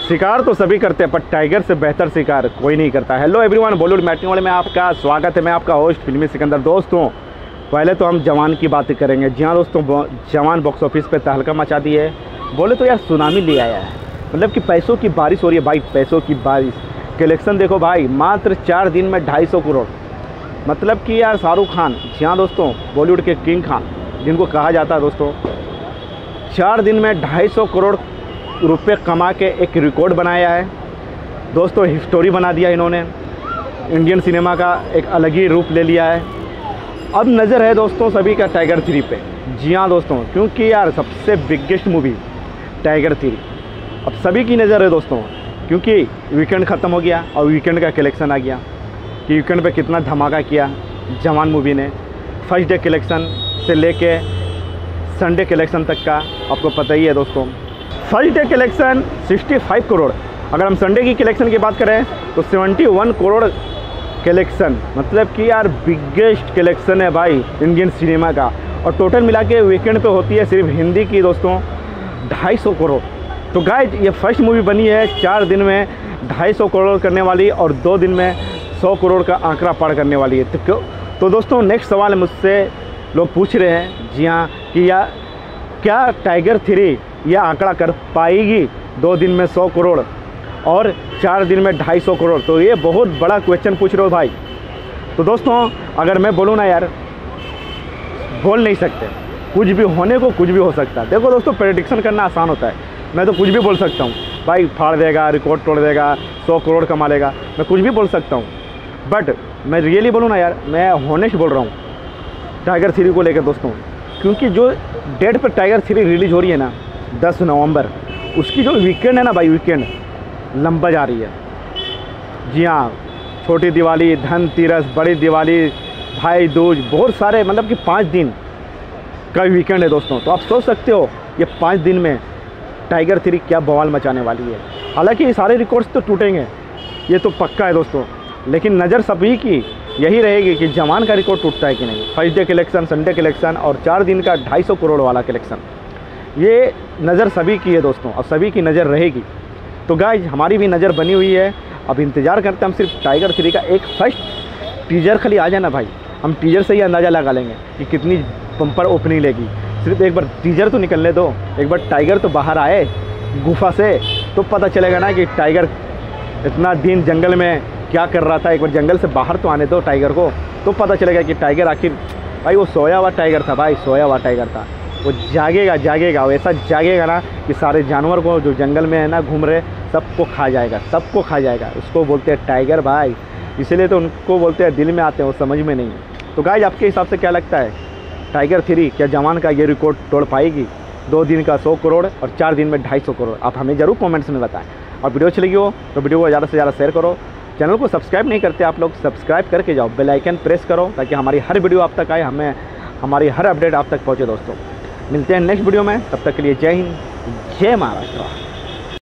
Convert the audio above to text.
शिकार तो सभी करते हैं पर टाइगर से बेहतर शिकार कोई नहीं करता। हेलो एवरीवन, बॉलीवुड मैटनी वाले में आपका स्वागत है। मैं आपका होस्ट फिल्मी सिकंदर। दोस्तों पहले तो हम जवान की बात करेंगे। जी हाँ दोस्तों, जवान बॉक्स ऑफिस पे तहलका मचा दी है। बोले तो यार सुनामी ले आया है, मतलब कि पैसों की बारिश हो रही है भाई, पैसों की बारिश। कलेक्शन देखो भाई, मात्र 4 दिन में 250 करोड़। मतलब कि यार शाहरुख खान, जी हाँ दोस्तों, बॉलीवुड के किंग खान जिनको कहा जाता है दोस्तों, 4 दिन में 250 करोड़ रुपए कमा के एक रिकॉर्ड बनाया है दोस्तों। हिस्टोरी बना दिया इन्होंने, इंडियन सिनेमा का एक अलग ही रूप ले लिया है। अब नज़र है दोस्तों सभी का टाइगर 3 पे। जी हाँ दोस्तों, क्योंकि यार सबसे बिगेस्ट मूवी टाइगर 3 अब सभी की नज़र है दोस्तों, क्योंकि वीकेंड ख़त्म हो गया और वीकेंड का कलेक्शन आ गया कि वीकेंड पे कितना धमाका किया जवान मूवी ने। फर्स्ट डे कलेक्शन से लेके संडे कलेक्शन तक का आपको पता ही है दोस्तों। फर्स्ट डे कलेक्शन 65 करोड़, अगर हम संडे की कलेक्शन की बात करें तो 71 करोड़ कलेक्शन। मतलब कि यार बिगेस्ट कलेक्शन है भाई इंडियन सिनेमा का। और टोटल मिला के वीकेंड पे होती है सिर्फ हिंदी की दोस्तों 250 करोड़। तो गाइस ये फर्स्ट मूवी बनी है 4 दिन में 250 करोड़ करने वाली और 2 दिन में 100 करोड़ का आंकड़ा पार करने वाली है। तो दोस्तों नेक्स्ट सवाल मुझसे लोग पूछ रहे हैं, जी हाँ, कि क्या टाइगर 3 यह आंकड़ा कर पाएगी 2 दिन में 100 करोड़ और 4 दिन में 250 करोड़। तो ये बहुत बड़ा क्वेश्चन पूछ रहे हो भाई। तो दोस्तों अगर मैं बोलूँ ना यार, बोल नहीं सकते, कुछ भी होने को कुछ भी हो सकता है। देखो दोस्तों, प्रेडिक्शन करना आसान होता है, मैं तो कुछ भी बोल सकता हूँ भाई, फाड़ देगा, रिकॉर्ड तोड़ देगा, 100 करोड़ कमा लेगा, मैं कुछ भी बोल सकता हूँ। बट मैं रियली बोलूँ ना यार, मैं होनेस्ट बोल रहा हूँ टाइगर 3 को लेकर दोस्तों, क्योंकि जो डेट पर टाइगर 3 रिलीज हो रही है ना 10 नवंबर, उसकी जो वीकेंड है ना भाई, वीकेंड लंबा जा रही है। जी हाँ, छोटी दिवाली, धनतेरस, बड़ी दिवाली, भाई दूज, बहुत सारे, मतलब कि 5 दिन का वीकेंड है दोस्तों। तो आप सोच सकते हो ये 5 दिन में टाइगर 3 क्या बवाल मचाने वाली है। हालांकि ये सारे रिकॉर्ड्स तो टूटेंगे, ये तो पक्का है दोस्तों, लेकिन नज़र सभी की यही रहेगी कि जवान का रिकॉर्ड टूटता है कि नहीं। First day collection, Sunday collection और 4 दिन का 250 करोड़ वाला कलेक्शन, ये नज़र सभी की है दोस्तों और सभी की नज़र रहेगी। तो गाइज हमारी भी नज़र बनी हुई है, अब इंतज़ार करते हैं हम सिर्फ टाइगर 3 का एक फर्स्ट टीजर खाली आ जाए ना भाई, हम टीजर से ही अंदाज़ा लगा लेंगे कि कितनी बम्पर ओपनिंग लेगी। सिर्फ एक बार टीजर तो निकलने दो, एक बार टाइगर तो बाहर आए गुफा से, तो पता चलेगा ना कि टाइगर इतना दिन जंगल में क्या कर रहा था। एक बार जंगल से बाहर तो आने दो टाइगर को, तो पता चलेगा कि टाइगर आखिर भाई वो सोया हुआ टाइगर था भाई, सोया हुआ टाइगर था। वो जागेगा, वैसा जागेगा ना कि सारे जानवर को जो जंगल में है ना घूम रहे, सबको खा जाएगा। उसको बोलते हैं टाइगर भाई, इसीलिए तो उनको बोलते हैं दिल में आते हैं, वो समझ में नहीं। तो गाइज आपके हिसाब से क्या लगता है, टाइगर 3 क्या जवान का ये रिकॉर्ड तोड़ पाएगी? 2 दिन का 100 करोड़ और 4 दिन में 250 करोड़? आप हमें ज़रूर कमेंट्स में बताएं। और वीडियो अच्छी लगी हो तो वीडियो को ज़्यादा से ज़्यादा शेयर करो। चैनल को सब्सक्राइब नहीं करते आप लोग, सब्सक्राइब करके जाओ, बेल आइकन प्रेस करो ताकि हमारी हर वीडियो आप तक आए, हमारी हर अपडेट आप तक पहुँचे दोस्तों। मिलते हैं नेक्स्ट वीडियो में, तब तक के लिए जय हिंद, जय महाराष्ट्र।